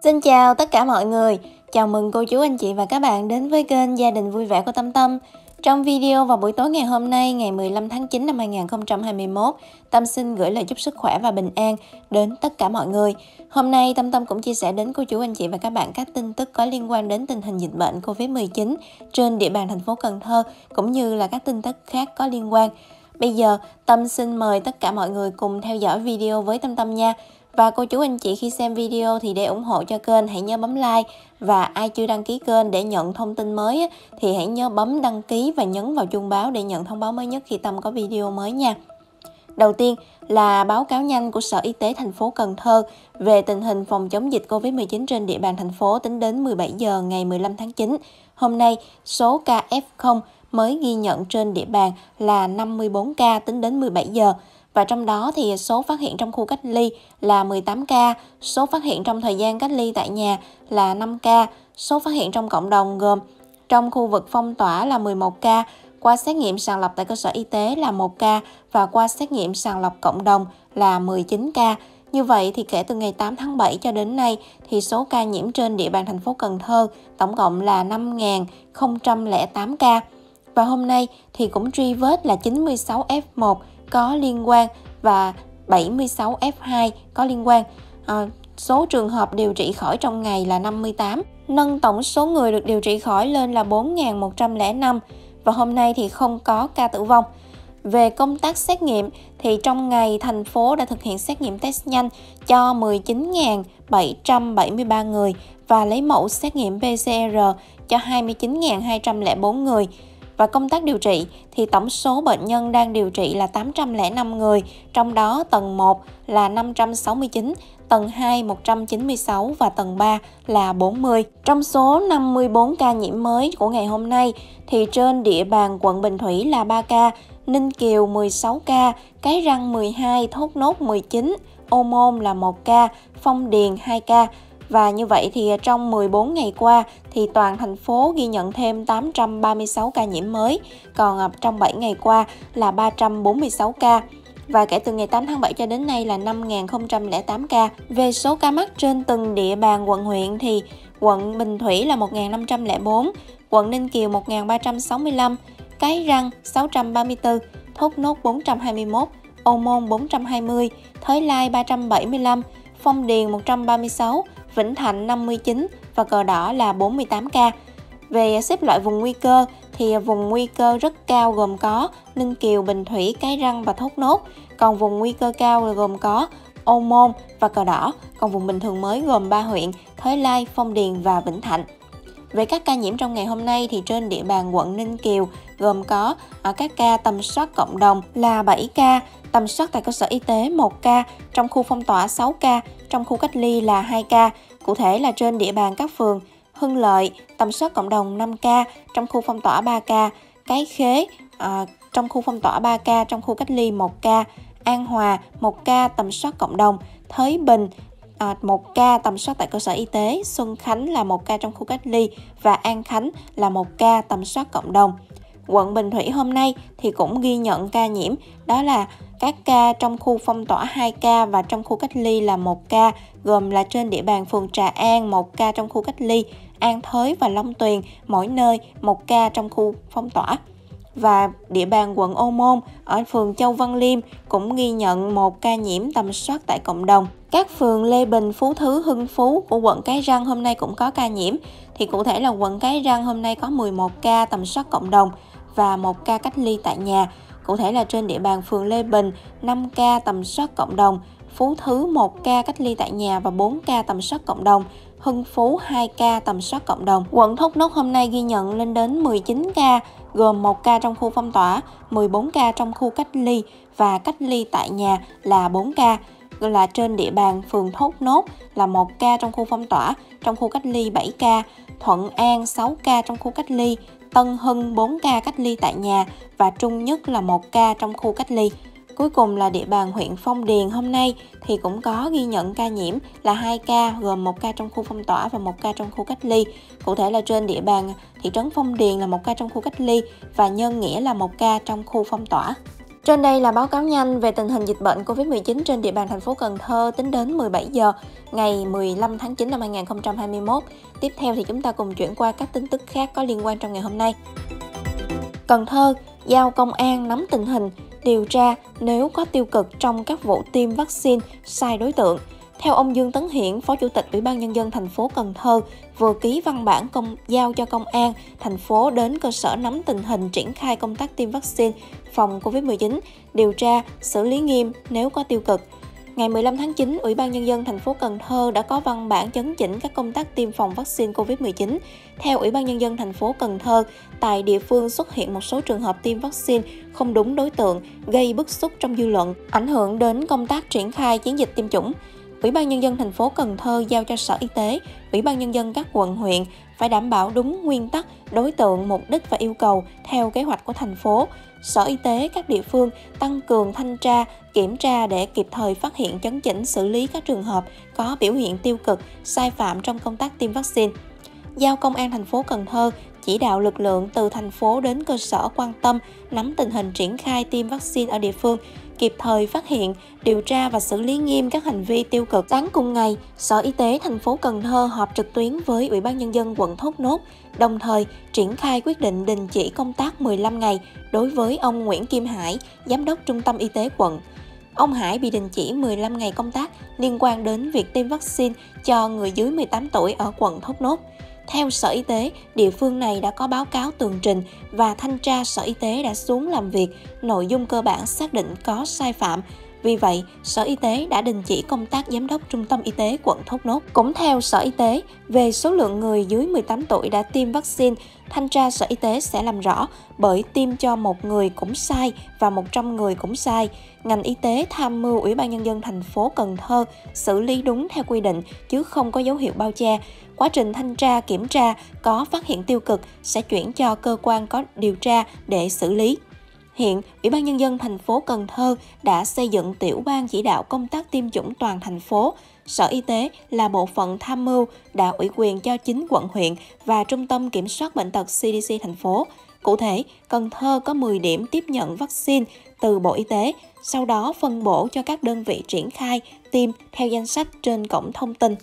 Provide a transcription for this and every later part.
Xin chào tất cả mọi người, chào mừng cô chú anh chị và các bạn đến với kênh Gia đình vui vẻ của Tâm Tâm. Trong video vào buổi tối ngày hôm nay, ngày 15 tháng 9 năm 2021, Tâm xin gửi lời chúc sức khỏe và bình an đến tất cả mọi người. Hôm nay Tâm Tâm cũng chia sẻ đến cô chú anh chị và các bạn các tin tức có liên quan đến tình hình dịch bệnh Covid-19 trên địa bàn thành phố Cần Thơ, cũng như là các tin tức khác có liên quan. Bây giờ Tâm xin mời tất cả mọi người cùng theo dõi video với Tâm nha. Và cô chú anh chị khi xem video thì để ủng hộ cho kênh hãy nhớ bấm like, và ai chưa đăng ký kênh để nhận thông tin mới thì hãy nhớ bấm đăng ký và nhấn vào chuông báo để nhận thông báo mới nhất khi Tâm có video mới nha. Đầu tiên là báo cáo nhanh của Sở Y tế thành phố Cần Thơ về tình hình phòng chống dịch Covid-19 trên địa bàn thành phố tính đến 17 giờ ngày 15 tháng 9. Hôm nay, số ca F0 mới ghi nhận trên địa bàn là 54 ca tính đến 17 giờ. Và trong đó thì số phát hiện trong khu cách ly là 18 ca, số phát hiện trong thời gian cách ly tại nhà là 5 ca, số phát hiện trong cộng đồng gồm trong khu vực phong tỏa là 11 ca, qua xét nghiệm sàng lọc tại cơ sở y tế là 1 ca và qua xét nghiệm sàng lọc cộng đồng là 19 ca. Như vậy thì kể từ ngày 8 tháng 7 cho đến nay thì số ca nhiễm trên địa bàn thành phố Cần Thơ tổng cộng là 5.008 ca. Và hôm nay thì cũng truy vết là 96 F1 có liên quan và 76 F2 có liên quan. Số trường hợp điều trị khỏi trong ngày là 58, nâng tổng số người được điều trị khỏi lên là 4.105, và hôm nay thì không có ca tử vong. Về công tác xét nghiệm thì trong ngày thành phố đã thực hiện xét nghiệm test nhanh cho 19.773 người và lấy mẫu xét nghiệm PCR cho 29.204 người. Và công tác điều trị thì tổng số bệnh nhân đang điều trị là 805 người, trong đó tầng 1 là 569, tầng 2 196 và tầng 3 là 40. Trong số 54 ca nhiễm mới của ngày hôm nay thì trên địa bàn quận Bình Thủy là 3 ca, Ninh Kiều 16 ca, Cái Răng 12, Thốt Nốt 19, Ô Môn là 1 ca, Phong Điền 2 ca. Và như vậy thì trong 14 ngày qua thì toàn thành phố ghi nhận thêm 836 ca nhiễm mới, còn trong 7 ngày qua là 346 ca. Và kể từ ngày 8 tháng 7 cho đến nay là 5.008 ca. Về số ca mắc trên từng địa bàn quận huyện thì quận Bình Thủy là 1.504, quận Ninh Kiều 1.365, Cái Răng 634, Thốt Nốt 421, Ô Môn 420, Thới Lai 375, Phong Điền 136, Vĩnh Thạnh 59 và Cờ Đỏ là 48 ca. Về xếp loại vùng nguy cơ thì vùng nguy cơ rất cao gồm có Ninh Kiều, Bình Thủy, Cái Răng và Thốt Nốt. Còn vùng nguy cơ cao là gồm có Ô Môn và Cờ Đỏ. Còn vùng bình thường mới gồm 3 huyện Thới Lai, Phong Điền và Vĩnh Thạnh. Về các ca nhiễm trong ngày hôm nay thì trên địa bàn quận Ninh Kiều gồm có các ca tầm soát cộng đồng là 7 ca, tầm soát tại cơ sở y tế 1 ca, trong khu phong tỏa 6 ca, trong khu cách ly là 2 ca. Cụ thể là trên địa bàn các phường Hưng Lợi, tầm soát cộng đồng 5 ca, trong khu phong tỏa 3 ca, Cái Khế, trong khu phong tỏa 3 ca, trong khu cách ly 1 ca, An Hòa 1 ca tầm soát cộng đồng, Thới Bình 1 ca tầm soát tại cơ sở y tế, Xuân Khánh là 1 ca trong khu cách ly và An Khánh là 1 ca tầm soát cộng đồng. Quận Bình Thủy hôm nay thì cũng ghi nhận ca nhiễm, đó là các ca trong khu phong tỏa 2 ca và trong khu cách ly là 1 ca, gồm là trên địa bàn phường Trà An 1 ca trong khu cách ly, An Thới và Long Tuyền mỗi nơi 1 ca trong khu phong tỏa. Và địa bàn quận Ô Môn ở phường Châu Văn Liêm cũng ghi nhận 1 ca nhiễm tầm soát tại cộng đồng. Các phường Lê Bình, Phú Thứ, Hưng Phú của quận Cái Răng hôm nay cũng có ca nhiễm. Thì cụ thể là quận Cái Răng hôm nay có 11 ca tầm soát cộng đồng và 1 ca cách ly tại nhà. Cụ thể là trên địa bàn phường Lê Bình 5 ca tầm soát cộng đồng, Phú Thứ 1 ca cách ly tại nhà và 4 ca tầm soát cộng đồng, Hưng Phú 2 ca tầm soát cộng đồng. Quận Thốt Nốt hôm nay ghi nhận lên đến 19 ca, gồm 1 ca trong khu phong tỏa, 14 ca trong khu cách ly và cách ly tại nhà là 4 ca. Là trên địa bàn phường Thốt Nốt là 1 ca trong khu phong tỏa, trong khu cách ly 7 ca, Thuận An 6 ca trong khu cách ly, Tân Hưng 4 ca cách ly tại nhà và Trung Nhất là 1 ca trong khu cách ly. Cuối cùng là địa bàn huyện Phong Điền hôm nay thì cũng có ghi nhận ca nhiễm là 2 ca, gồm 1 ca trong khu phong tỏa và 1 ca trong khu cách ly. Cụ thể là trên địa bàn thị trấn Phong Điền là 1 ca trong khu cách ly và Nhân Nghĩa là 1 ca trong khu phong tỏa. Trên đây là báo cáo nhanh về tình hình dịch bệnh COVID-19 trên địa bàn thành phố Cần Thơ tính đến 17 giờ ngày 15 tháng 9 năm 2021. Tiếp theo thì chúng ta cùng chuyển qua các tin tức khác có liên quan trong ngày hôm nay. Cần Thơ giao công an nắm tình hình, điều tra nếu có tiêu cực trong các vụ tiêm vaccine sai đối tượng. Theo ông Dương Tấn Hiển, Phó Chủ tịch Ủy ban Nhân dân thành phố Cần Thơ, vừa ký văn bản giao cho công an thành phố đến cơ sở nắm tình hình triển khai công tác tiêm vaccine phòng COVID-19, điều tra, xử lý nghiêm nếu có tiêu cực. Ngày 15 tháng 9, Ủy ban Nhân dân thành phố Cần Thơ đã có văn bản chấn chỉnh các công tác tiêm phòng vaccine COVID-19. Theo Ủy ban Nhân dân thành phố Cần Thơ, tại địa phương xuất hiện một số trường hợp tiêm vaccine không đúng đối tượng, gây bức xúc trong dư luận, ảnh hưởng đến công tác triển khai chiến dịch tiêm chủng. Ủy ban Nhân dân thành phố Cần Thơ giao cho Sở Y tế, Ủy ban Nhân dân các quận huyện phải đảm bảo đúng nguyên tắc, đối tượng, mục đích và yêu cầu theo kế hoạch của thành phố. Sở Y tế các địa phương tăng cường thanh tra, kiểm tra để kịp thời phát hiện, chấn chỉnh, xử lý các trường hợp có biểu hiện tiêu cực, sai phạm trong công tác tiêm vaccine. Giao Công an thành phố Cần Thơ chỉ đạo lực lượng từ thành phố đến cơ sở quan tâm, nắm tình hình triển khai tiêm vaccine ở địa phương, kịp thời phát hiện, điều tra và xử lý nghiêm các hành vi tiêu cực. Sáng cùng ngày, Sở Y tế thành phố Cần Thơ họp trực tuyến với Ủy ban Nhân dân quận Thốt Nốt, đồng thời triển khai quyết định đình chỉ công tác 15 ngày đối với ông Nguyễn Kim Hải, Giám đốc Trung tâm Y tế quận. Ông Hải bị đình chỉ 15 ngày công tác liên quan đến việc tiêm vaccine cho người dưới 18 tuổi ở quận Thốt Nốt. Theo Sở Y tế, địa phương này đã có báo cáo tường trình và thanh tra Sở Y tế đã xuống làm việc, nội dung cơ bản xác định có sai phạm. Vì vậy, Sở Y tế đã đình chỉ công tác Giám đốc Trung tâm Y tế quận Thốt Nốt. Cũng theo Sở Y tế, về số lượng người dưới 18 tuổi đã tiêm vaccine, thanh tra Sở Y tế sẽ làm rõ bởi tiêm cho một người cũng sai và 100 người cũng sai. Ngành y tế tham mưu Ủy ban Nhân dân thành phố Cần Thơ xử lý đúng theo quy định chứ không có dấu hiệu bao che. Quá trình thanh tra, kiểm tra có phát hiện tiêu cực sẽ chuyển cho cơ quan có điều tra để xử lý. Hiện, Ủy ban Nhân dân thành phố Cần Thơ đã xây dựng tiểu ban chỉ đạo công tác tiêm chủng toàn thành phố. Sở Y tế là bộ phận tham mưu đã ủy quyền cho 9 quận huyện và Trung tâm Kiểm soát Bệnh tật CDC thành phố. Cụ thể, Cần Thơ có 10 điểm tiếp nhận vaccine từ Bộ Y tế, sau đó phân bổ cho các đơn vị triển khai tiêm theo danh sách trên cổng thông tin.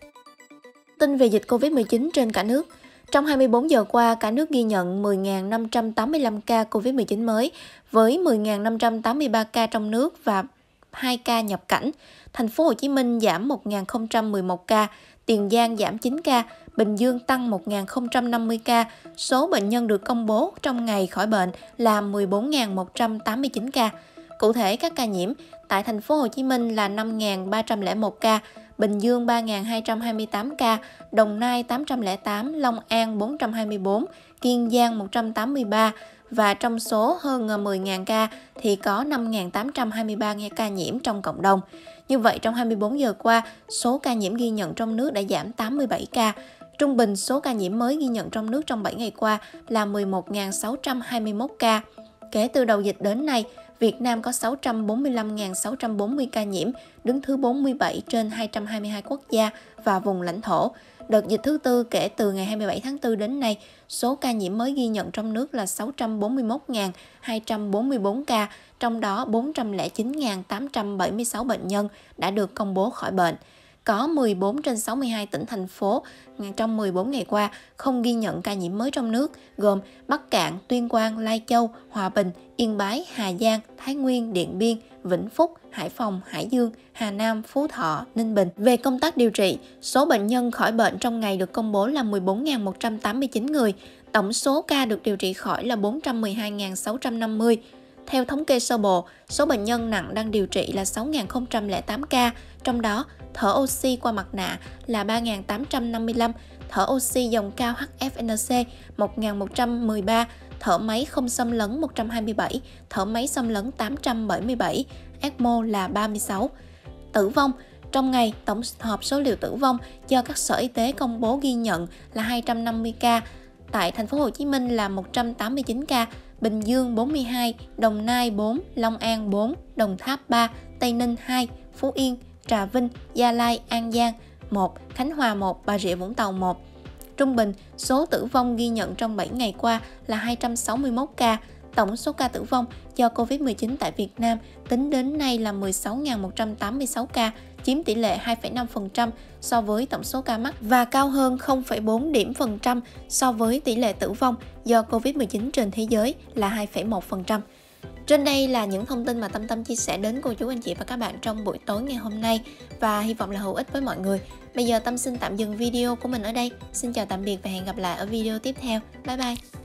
Tin về dịch COVID-19 trên cả nước. Trong 24 giờ qua, cả nước ghi nhận 10.585 ca COVID-19 mới, với 10.583 ca trong nước và 2 ca nhập cảnh. Thành phố Hồ Chí Minh giảm 1.011 ca, Tiền Giang giảm 9 ca, Bình Dương tăng 1.050 ca. Số bệnh nhân được công bố trong ngày khỏi bệnh là 14.189 ca. Cụ thể, các ca nhiễm tại Thành phố Hồ Chí Minh là 5.301 ca, Bình Dương 3.228 ca, Đồng Nai 808, Long An 424, Kiên Giang 183 và trong số hơn 10.000 ca thì có 5.823 ca nhiễm trong cộng đồng. Như vậy, trong 24 giờ qua, số ca nhiễm ghi nhận trong nước đã giảm 87 ca. Trung bình số ca nhiễm mới ghi nhận trong nước trong 7 ngày qua là 11.621 ca. Kể từ đầu dịch đến nay, Việt Nam có 645.640 ca nhiễm, đứng thứ 47 trên 222 quốc gia và vùng lãnh thổ. Đợt dịch thứ tư kể từ ngày 27 tháng 4 đến nay, số ca nhiễm mới ghi nhận trong nước là 641.244 ca, trong đó 409.876 bệnh nhân đã được công bố khỏi bệnh. Có 14 trên 62 tỉnh, thành phố trong 14 ngày qua không ghi nhận ca nhiễm mới trong nước, gồm Bắc Kạn, Tuyên Quang, Lai Châu, Hòa Bình, Yên Bái, Hà Giang, Thái Nguyên, Điện Biên, Vĩnh Phúc, Hải Phòng, Hải Dương, Hà Nam, Phú Thọ, Ninh Bình. Về công tác điều trị, số bệnh nhân khỏi bệnh trong ngày được công bố là 14.189 người. Tổng số ca được điều trị khỏi là 412.650. Theo thống kê sơ bộ, số bệnh nhân nặng đang điều trị là 6.008 ca, trong đó thở oxy qua mặt nạ là 3.855, thở oxy dòng cao HFNC 1.113, thở máy không xâm lấn 127, thở máy xâm lấn 877, ECMO là 36. Tử vong trong ngày, tổng hợp số liệu tử vong do các sở y tế công bố ghi nhận là 250 ca. Tại thành phố Hồ Chí Minh là 189 ca, Bình Dương 42, Đồng Nai 4, Long An 4, Đồng Tháp 3, Tây Ninh 2, Phú Yên, Trà Vinh, Gia Lai, An Giang 1, Khánh Hòa 1, Bà Rịa Vũng Tàu 1. Trung bình, số tử vong ghi nhận trong 7 ngày qua là 261 ca, Tổng số ca tử vong do Covid-19 tại Việt Nam tính đến nay là 16.186 ca, chiếm tỷ lệ 2,5% so với tổng số ca mắc và cao hơn 0,4 điểm phần trăm so với tỷ lệ tử vong do Covid-19 trên thế giới là 2,1%. Trên đây là những thông tin mà Tâm chia sẻ đến cô chú anh chị và các bạn trong buổi tối ngày hôm nay và hy vọng là hữu ích với mọi người. Bây giờ Tâm xin tạm dừng video của mình ở đây. Xin chào tạm biệt và hẹn gặp lại ở video tiếp theo. Bye bye!